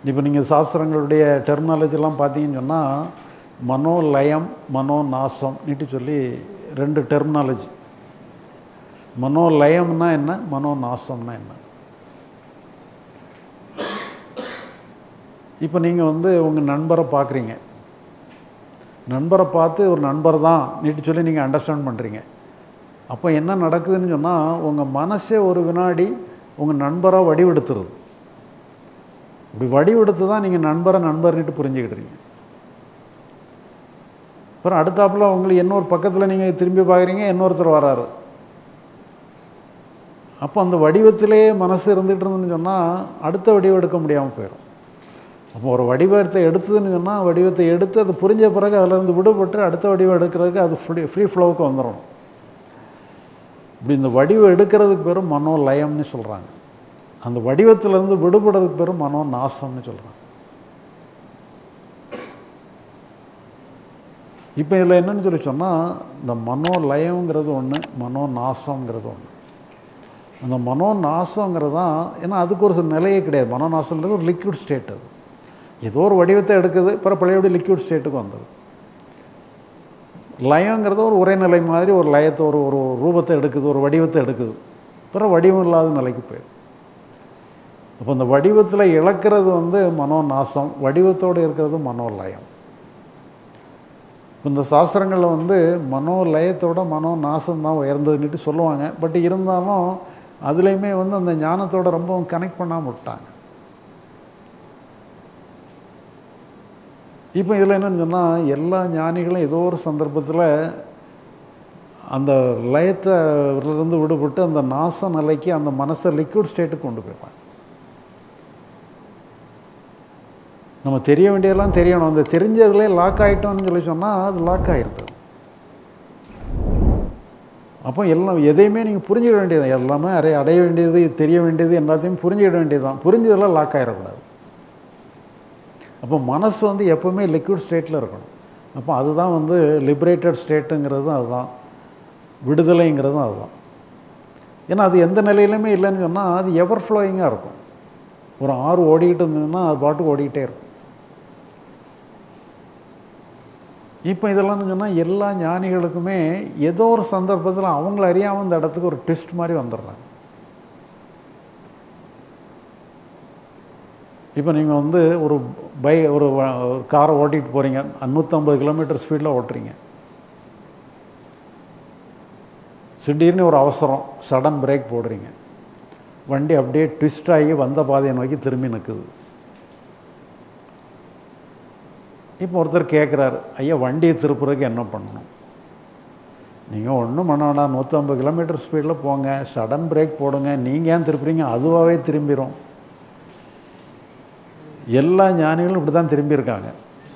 இப்போ நீங்கள் சாஸ்திரங்களுடைய டெர்மினாலஜிலாம் பார்த்தீங்கன்னு சொன்னால் மனோலயம் மனோநாசம் நீட்டு சொல்லி 2 டெர்மினாலஜி. மனோலயம்னா என்ன, மனோநாசம்னா என்ன? இப்போ நீங்கள் வந்து உங்கள் நண்பரை பார்க்குறீங்க, நண்பரை பார்த்து ஒரு நண்பர் தான் நீட்டு சொல்லி நீங்கள் அண்டர்ஸ்டாண்ட் பண்ணுறீங்க. அப்போ என்ன நடக்குதுன்னு சொன்னால் உங்கள் மனசே ஒரு வினாடி உங்கள் நண்பராக வடிவெடுத்துருது. இப்படி வடிவெடுத்து தான் நீங்கள் நண்பர்னிட்டு புரிஞ்சுக்கிட்டுறீங்க. அப்புறம் அடுத்தாப்புல உங்களுக்கு இன்னொரு பக்கத்தில் நீங்கள் திரும்பி பார்க்குறீங்க, இன்னொருத்தர் வராரு. அப்போ அந்த வடிவத்திலே மனசு இருந்துகிட்டு இருந்துன்னு சொன்னால் அடுத்த வடிவம் எடுக்க முடியாமல் போயிடும். அப்போ ஒரு வடிவத்தை எடுத்ததுன்னு சொன்னால் வடிவத்தை எடுத்து அது புரிஞ்ச பிறகு அதிலேருந்து விடுபட்டு அடுத்த வடிவம் எடுக்கிறதுக்கு அது ஃப்ரீ ஃப்ளோவுக்கு வந்துடும். இப்படி இந்த வடிவம் எடுக்கிறதுக்கு பேரும் மனோலயம்னு சொல்கிறாங்க. அந்த வடிவத்திலேருந்து விடுபடுறதுக்கு பேரும் மனோநாசம்னு சொல்கிறாங்க. இப்போ இதில் என்னன்னு சொல்லி சொன்னால் இந்த மனோலயங்கிறது ஒன்று, மனோநாசங்கிறது ஒன்று. அந்த மனோநாசங்கிறது தான், ஏன்னா அதுக்கு ஒரு நிலையே கிடையாது. மனோநாசங்கிறது ஒரு லிக்விட் ஸ்டேட். அது ஏதோ ஒரு வடிவத்தை எடுக்குது, பிறகு பழையபடி லிக்விட் ஸ்டேட்டுக்கு வந்துடுது. லயங்கிறது ஒரு ஒரே நிலை மாதிரி ஒரு லயத்தை ஒரு ரூபத்தை எடுக்குது, ஒரு வடிவத்தை எடுக்குது, பிறகு வடிவம் இல்லாத நிலைக்கு போயிடும். அப்போ இந்த வடிவத்தில் இழக்கிறது வந்து மனோநாசம், வடிவத்தோடு இருக்கிறது மனோலயம். இந்த சாஸ்திரங்களில் வந்து மனோலயத்தோட மனோநாசம் தான் உயர்ந்ததுன்னுட்டு சொல்லுவாங்க. பட் இருந்தாலும் அதுலேயுமே வந்து அந்த ஞானத்தோட ரொம்பவும் கனெக்ட் பண்ணாமல் விட்டாங்க. இப்போ இதில் என்னென்னு சொன்னால் எல்லா ஞானிகளும் ஏதோ ஒரு சந்தர்ப்பத்தில் அந்த லயத்திலிருந்து விடுபட்டு அந்த நாச நிலைக்கு அந்த மனசை லிக்விட் ஸ்டேட்டுக்கு கொண்டு போயிடுவாங்க. நம்ம தெரிய வேண்டியதெல்லாம் தெரியணும். அந்த தெரிஞ்சதுலேயே லாக் ஆகிட்டோம்னு சொல்லி சொன்னால் அது லாக் ஆகிடுது. அப்போ எல்லாம் எதையுமே நீங்கள் புரிஞ்சிட வேண்டியது, எல்லாமே அடைய வேண்டியது, தெரிய வேண்டியது, எல்லாத்தையும் புரிஞ்சிட வேண்டியது தான். புரிஞ்சதெல்லாம் லாக் ஆகிடக்கூடாது. அப்போ மனசு வந்து எப்போவுமே லிக்விட் ஸ்டேட்டில் இருக்கணும். அப்போ அதுதான் வந்து லிபரேட்டட் ஸ்டேட்டுங்கிறதும் அதுதான், விடுதலைங்கிறதும் அதுதான். ஏன்னா அது எந்த நிலையிலுமே இல்லைன்னு சொன்னால் அது எவர் ஃப்ளோயிங்காக இருக்கும். ஒரு ஆறு ஓடிக்கிட்டு இருந்ததுன்னா அது பாட்டுக்கு ஓடிக்கிட்டே இருக்கும். இப்போ இதெல்லாம் சொன்னால் எல்லா ஞானிகளுக்குமே ஏதோ ஒரு சந்தர்ப்பத்தில் அவங்கள அறியாமல் இந்த இடத்துக்கு ஒரு ட்விஸ்ட் மாதிரி வந்துடுறாங்க. இப்போ நீங்கள் வந்து ஒரு காரை ஓட்டிகிட்டு போகிறீங்க, 150 கிலோமீட்டர் ஸ்பீடில் ஓட்டுறீங்க. திடீர்னு ஒரு அவசரம், சடன் பிரேக் போடுறீங்க, வண்டி அப்படியே ட்விஸ்ட் ஆகி வந்த பாதையை நோக்கி திரும்பி நிற்குது. இப்போ ஒருத்தர் கேட்குறாரு, ஐயா வண்டியை திருப்புறதுக்கு என்ன பண்ணணும்? நீங்கள் ஒன்றும் பண்ண வேண்டாம், 150 கிலோமீட்டர் ஸ்பீடில் போங்க, சடன் பிரேக் போடுங்க. நீங்கள் ஏன் திருப்புறீங்க? அதுவாகவே திரும்பிடும். எல்லா ஞானிகளும் இப்படி தான் திரும்பியிருக்காங்க.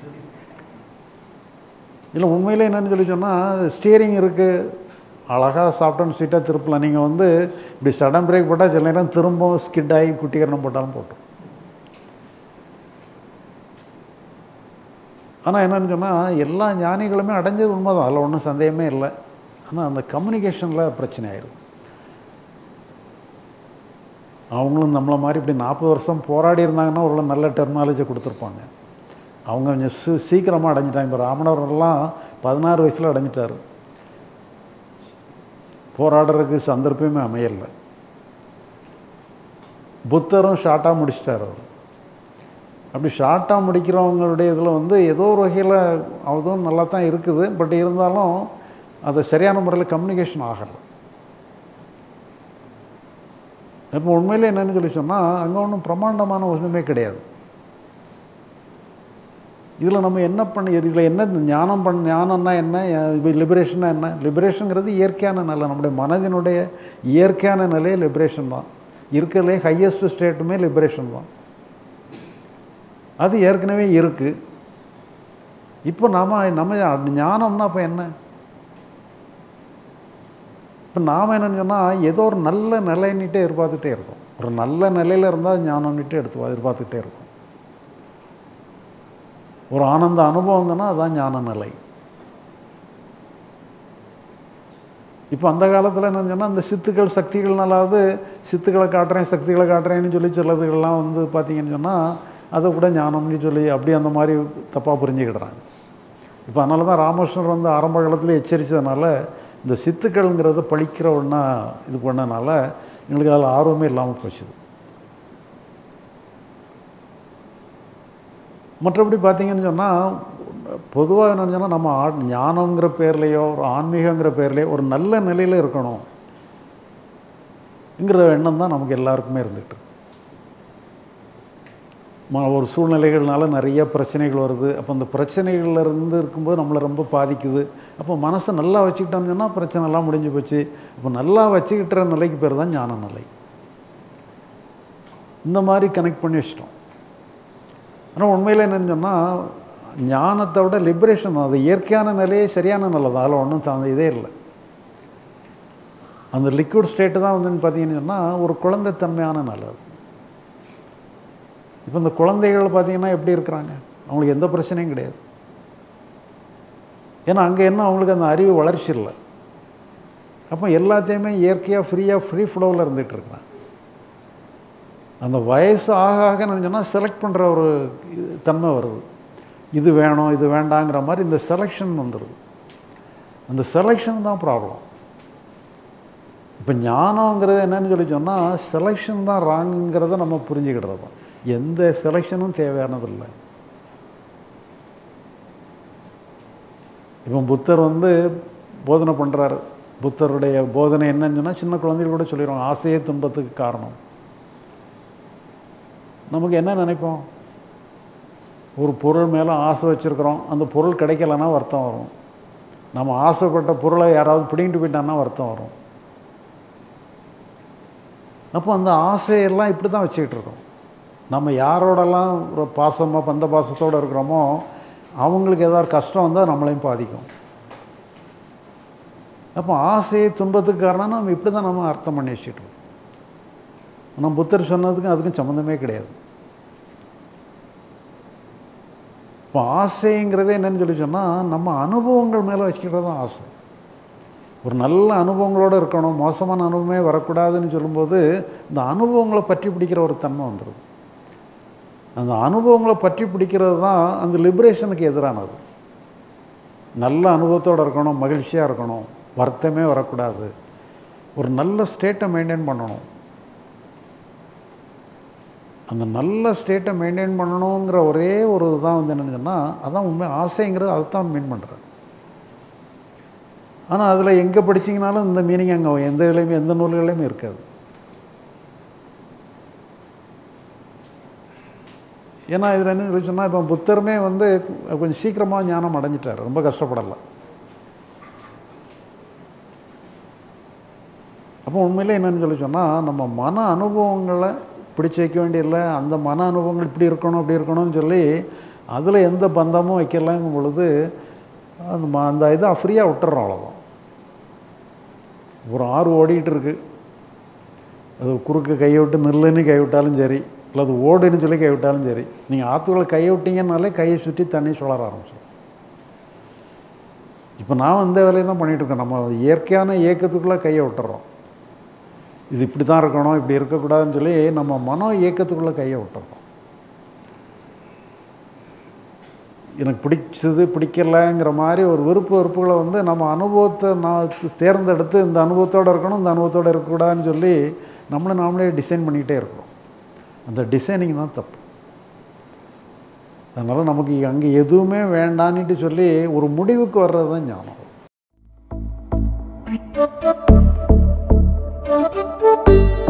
இல்லை உண்மையிலே என்னென்னு சொல்லி சொன்னால் ஸ்டியரிங் இருக்குது, அழகாக சாப்பிட்டோன்னு ஸ்வீட்டாக திருப்பலாம். நீங்கள் வந்து இப்படி சடன் பிரேக் போட்டால் சில நேரம் திரும்பவும் ஸ்கிட் ஆகி குட்டிக்கரணம் போட்டாலும் போட்டோம். ஆனால் என்னென்னு சொன்னால் எல்லா ஞானிகளுமே அடைஞ்சது உண்மை தான், அதில் ஒன்றும் சந்தேகமே இல்லை. ஆனால் அந்த கம்யூனிகேஷனில் பிரச்சனை ஆயிடும். அவங்களும் நம்மளை மாதிரி இப்படி 40 வருஷம் போராடி இருந்தாங்கன்னா ஒரு நல்ல டெர்மினாலஜி கொடுத்துருப்பாங்க. அவங்க கொஞ்சம் சீக்கிரமாக அடைஞ்சிட்டாங்க. இப்போ ராமணவரெல்லாம் 16 வயசில் அடைஞ்சிட்டார். போராடுறதுக்கு சந்தர்ப்பமே அமையலை. புத்தரும் ஷார்ட்டாக முடிச்சிட்டார். அவர் அப்படி ஷார்ட்டாக முடிக்கிறவங்களுடைய இதில் வந்து ஏதோ ஒரு வகையில் அதுவும் நல்லா தான் இருக்குது. பட் இருந்தாலும் அது சரியான முறையில் கம்யூனிகேஷன் ஆகலை. இப்போ உண்மையிலே என்னென்னு சொல்லி சொன்னால் அங்கே ஒன்றும் பிரமாண்டமான ஒன்றுமே கிடையாது. இதில் நம்ம என்ன இதில் என்ன ஞானம்னா என்ன, லிபரேஷன்னா என்ன? லிபரேஷனுங்கிறது இயற்கையான நிலை, நம்முடைய மனதினுடைய இயற்கையான நிலையே லிபரேஷன் தான். இருக்கிறதுலே ஹையஸ்ட் ஸ்டேட்டுமே லிபரேஷன் தான். அது ஏற்கனவே இருக்குது. இப்போ நம்ம ஞானம்னா அப்போ என்ன? இப்போ நாம் என்னென்னு சொன்னால் ஏதோ ஒரு நல்ல நிலைன்னுட்டே எதிர்பார்த்துட்டே இருக்கோம். ஒரு நல்ல நிலையில் இருந்தால் ஞானம்னுட்டு எதிர்பார்த்துக்கிட்டே இருக்கும். ஒரு ஆனந்த அனுபவம் தானே அதுதான் ஞான நிலை. இப்போ அந்த காலத்தில் என்னென்னு சொன்னால் அந்த சித்துக்கள் சக்திகள்னாலாவது சித்துக்களை காட்டுறேன் சக்திகளை காட்டுறேன்னு சொல்லி சிலதுகள்லாம் வந்து பார்த்திங்கன்னு சொன்னால் அதை கூட ஞானம்னு சொல்லி அப்படி அந்த மாதிரி தப்பாக புரிஞ்சுக்கிடுறாங்க. இப்போ அதனால தான் ராமகிருஷ்ணர் வந்து ஆரம்ப காலத்தில் எச்சரித்ததுனால இந்த சித்துக்கள்ங்கிறத பழிக்கிற ஒன்றா இது பண்ணனால எங்களுக்கு அதில் ஆர்வமே இல்லாமல் போச்சுது. மற்றபடி பார்த்திங்கன்னு சொன்னால் பொதுவாக என்னன்னு சொன்னால் நம்ம ஞானங்கிற பேர்லேயோ ஒரு ஆன்மீகங்கிற பேர்லேயோ ஒரு நல்ல நிலையில் இருக்கணும்ங்கிற எண்ணம் தான் நமக்கு எல்லாருக்குமே இருந்துகிட்டு இருக்கு. ஒரு சூழ்நிலைகள்னால நிறைய பிரச்சனைகள் வருது. அப்போ அந்த பிரச்சனைகள்ல இருந்து இருக்கும்போது நம்மளை ரொம்ப பாதிக்குது. அப்போ மனசை நல்லா வச்சுக்கிட்டோம்னு சொன்னால் பிரச்சனைலாம் முடிஞ்சு போச்சு. அப்போ நல்லா வச்சுக்கிட்டுற நிலைக்கு பேர் தான் ஞான நிலை. இந்த மாதிரி கனெக்ட் பண்ணி வச்சிட்டோம். ஆனால் உண்மையில் என்னென்னு சொன்னால் ஞானத்தை விட லிபரேஷன் தான். அது இயற்கையான நிலையே சரியான நிலை தான். அதில் ஒன்றும் தகுந்த இதே இல்லை. அந்த லிக்விட் ஸ்டேட்டு தான் வந்துன்னு பார்த்தீங்கன்னு சொன்னால் ஒரு குழந்தைத்தன்மையான நிலை. இப்போ இந்த குழந்தைகள் பார்த்திங்கன்னா எப்படி இருக்கிறாங்க? அவங்களுக்கு எந்த பிரச்சனையும் கிடையாது. ஏன்னா அங்கே என்ன அவங்களுக்கு அந்த அறிவு வளர்ச்சி இல்லை. அப்போ எல்லாத்தையுமே இயற்கையாக ஃப்ரீ ஃப்ளோவில் இருந்துகிட்ருக்குறாங்க. அந்த வயசு ஆக ஆக சொன்னால் செலக்ட் பண்ணுற ஒரு தன்மை வருது. இது வேணும் இது வேண்டாங்கிற மாதிரி இந்த செலெக்ஷன் வந்துடுது. அந்த செலெக்ஷன் தான் ப்ராப்ளம். இப்போ ஞானங்கிறது என்னன்னு சொல்லி சொன்னால் செலெக்ஷன் தான் ராங்குங்கிறத நம்ம புரிஞ்சுக்கிடுறது தான். எந்த செலெக்ஷனும் தேவையானதில்லை. இப்போ புத்தர் வந்து போதனை பண்ணுறாரு. புத்தருடைய போதனை என்னன்னு சொன்னால் சின்ன குழந்தைகள் கூட சொல்லிடுவாங்க ஆசையே துன்பத்துக்கு காரணம். நமக்கு என்ன நினைப்போம்? ஒரு பொருள் மேலே ஆசை வச்சுருக்குறோம், அந்த பொருள் கிடைக்கலன்னா வருத்தம் வரும். நம்ம ஆசைப்பட்ட பொருளை யாராவது பிடிங்கிட்டு போயிட்டான்னா வருத்தம் வரும். அப்போ அந்த ஆசையெல்லாம் இப்படி தான் வச்சுக்கிட்டு இருக்கோம். நம்ம யாரோடலாம் ஒரு பாசமாக பந்த பாசத்தோடு இருக்கிறோமோ அவங்களுக்கு ஏதாவது கஷ்டம் வந்தால் நம்மளையும் பாதிக்கும். அப்போ ஆசையை துன்பத்துக்கு காரணம் நம்ம இப்படி தான் நம்ம அர்த்தம் பண்ணி வச்சுட்டு இருக்கோம். ஆனால் புத்தர் சொன்னதுக்கும் அதுக்கும் சம்மந்தமே கிடையாது. இப்போ ஆசைங்கிறதே என்னன்னு சொல்லி சொன்னால் நம்ம அனுபவங்கள் மேலே வச்சுக்கிறது தான் ஆசை. ஒரு நல்ல அனுபவங்களோடு இருக்கணும், மோசமான அனுபவமே வரக்கூடாதுன்னு சொல்லும்போது இந்த அனுபவங்களை பற்றி பிடிக்கிற ஒரு தன்மை வந்துடும். அந்த அனுபவங்களை பற்றி பிடிக்கிறது தான் அந்த லிபரேஷனுக்கு எதிரானது. நல்ல அனுபவத்தோடு இருக்கணும், மகிழ்ச்சியாக இருக்கணும், வருத்தமே வரக்கூடாது, ஒரு நல்ல ஸ்டேட்டை மெயின்டைன் பண்ணணும். அந்த நல்ல ஸ்டேட்டை மெயின்டைன் பண்ணணுங்கிற ஒரே ஒரு இதுதான் வந்து என்னென்னு சொன்னால் அதான் உண்மை. ஆசைங்கிறது அதை தான் மீன் பண்ணுறேன். ஆனால் அதில் எங்கே படிச்சிங்கனாலும் இந்த மீனிங் அங்கே எந்த இதுலேயுமே எந்த நூல்களையுமே இருக்காது. ஏன்னா இதில் என்ன சொன்னால் இப்போ புத்தருமே வந்து கொஞ்சம் சீக்கிரமாக ஞானம் அடைஞ்சிட்டார், ரொம்ப கஷ்டப்படலை. அப்போ உண்மையிலே என்னென்னு சொல்லி சொன்னால் நம்ம மன அனுபவங்களை பிடிச்சி வைக்க வேண்டியதில்லை. அந்த மன அனுபவங்கள் இப்படி இருக்கணும் அப்படி இருக்கணும்னு சொல்லி அதில் எந்த பந்தமும் வைக்கலாங்கும் பொழுது அந்த இதை ஃப்ரீயாக விட்டுறோம். அவ்வளோதான். ஒரு ஆறு ஓடிக்கிட்டு இருக்கு, அது குறுக்கு கையை விட்டு நில்லுன்னு கைவிட்டாலும் சரி, இல்லை அது ஓடுன்னு சொல்லி கைவிட்டாலும் சரி, நீங்கள் ஆற்றுக்குள்ளே கையை விட்டீங்கன்னாலே கையை சுற்றி தண்ணி சுழற ஆரம்பிச்சிடும். இப்போ நான் இந்த வேலையை தான் பண்ணிகிட்ருக்கேன். நம்ம இயற்கையான இயக்கத்துக்குள்ளே கையை விட்டுறோம். இது இப்படி தான் இருக்கணும், இப்படி இருக்கக்கூடாதுன்னு சொல்லி நம்ம மனோ இயக்கத்துக்குள்ளே கையை விட்டுறோம். எனக்கு பிடிச்சது பிடிக்கலைங்கிற மாதிரி ஒரு வெறுப்புகளை வந்து நம்ம அனுபவத்தை நான் தேர்ந்தெடுத்து இந்த அனுபவத்தோடு இருக்கணும், இந்த அனுபவத்தோடு இருக்கக்கூடாதுன்னு சொல்லி நாமளே டிசைன் பண்ணிக்கிட்டே இருக்கிறோம். அந்த டிசைனிங் தான் தப்பு. அதனால் நமக்கு அங்கே எதுவுமே வேண்டான்னுட்டு சொல்லி ஒரு முடிவுக்கு வர்றது தான் ஞானம்.